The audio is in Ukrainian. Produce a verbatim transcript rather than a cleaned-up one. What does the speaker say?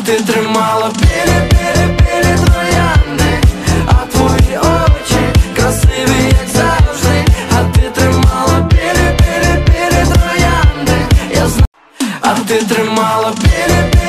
ти тримала білі-білі-білі троянди, а твої очі красиві, як завжди. А ти тримала білі-білі-білі троянди, я знаю. А ти тримала білі-білі